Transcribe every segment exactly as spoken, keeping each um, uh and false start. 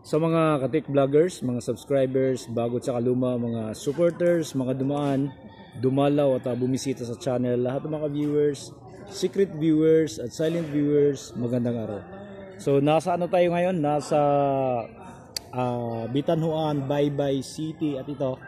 Sa mga katik vloggers, mga subscribers, bago at luma, mga supporters, mga dumaan, dumalaw at uh, bumisita sa channel, lahat ng mga viewers, secret viewers at silent viewers, magandang araw. So nasa ano tayo ngayon? Nasa uh, Bitanhuan, Baybay City at ito.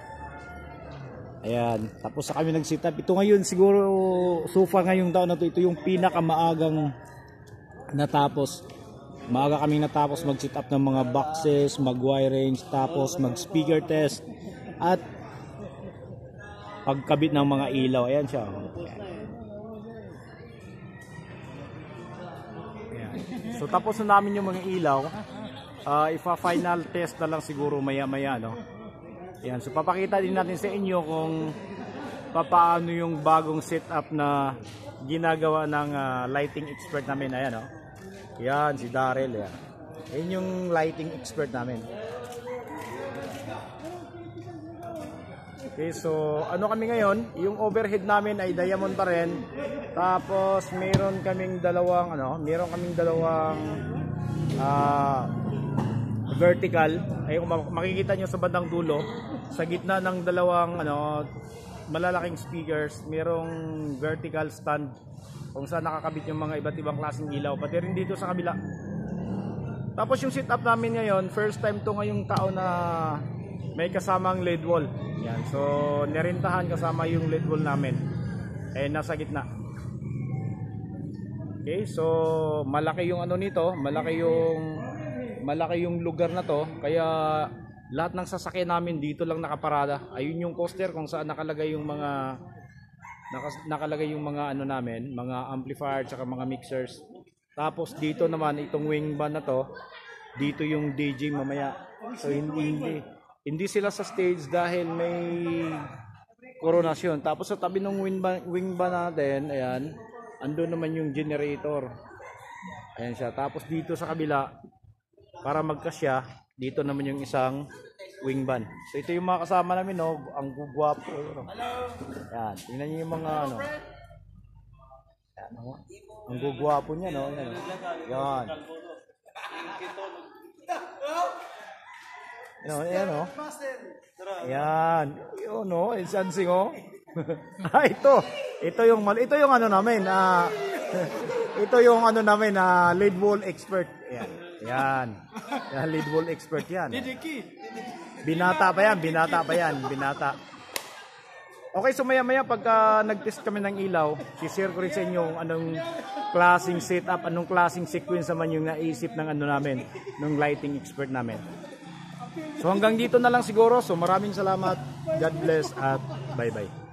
Ayan, tapos sa kami nag-sit up. Ito ngayon siguro so far ngayong taon na to, ito yung pinakamaagang natapos. Maaga kaming natapos mag-sit up ng mga boxes, mag-wiring, tapos mag-speaker test at pagkabit ng mga ilaw. Ayan siya. Ayan. So tapos na namin yung mga ilaw. Uh, ipa-final test na lang siguro maya-maya, no? Ayan. So papakita din natin sa inyo kung paano yung bagong setup na ginagawa ng uh, lighting expert namin. Ayan, no? Yan, si Daryl yan. Yan yung lighting expert namin. Okay, so ano kami ngayon? Yung overhead namin ay diamond pa rin. Tapos meron kaming dalawang ano, meron kaming dalawang uh, vertical. Ay kung makikita nyo sa bandang dulo, sa gitna ng dalawang ano, malalaking speakers, merong vertical stand kung saan nakakabit yung mga iba't ibang klaseng ilaw, pati rin dito sa kabila. Tapos yung setup namin ngayon, first time to ngayong taon na may kasamang L E D wall. Yan. So nirentahan kasama yung L E D wall namin. Eh nasa gitna. Okay, so malaki yung ano nito, malaki yung malaki yung lugar na to, kaya lahat ng sasakyan namin dito lang nakaparada. Ayun yung poster kung saan nakalagay yung mga nakalagay yung mga ano namin, mga amplifier at mga mixers. Tapos dito naman itong wing band na to, dito yung D J mamaya. So hindi hindi, hindi sila sa stage dahil may koronasyon. Tapos sa tabi ng wing band, wing band natin, ayan, andun naman yung generator. Ayan siya. Tapos dito sa kabila, para magkasya, dito naman yung isang wing band. So ito yung mga kasama namin, no, ang gugwapo. No? Yan, tingnan niyo yung mga ano. Yan, no? Ang gugwapo niya, no. Yan. Yan. Ano, yan, no. Yan. Yun, no, insansing, oh. Ah, ito. Ito yung mal ito yung ano namin, ah ito yung ano namin, ah, L E D wall expert. Yan. Yan. Yan, L E D wall expert yan. Binata pa yan, binata pa yan, binata. Okay, so maya maya pagka nag-test kami ng ilaw, si-share ko rin sa inyo anong klaseng setup, anong klaseng sequence naman yung naisip ng ano namin, ng lighting expert namin. So hanggang dito na lang siguro. So maraming salamat, God bless at bye bye.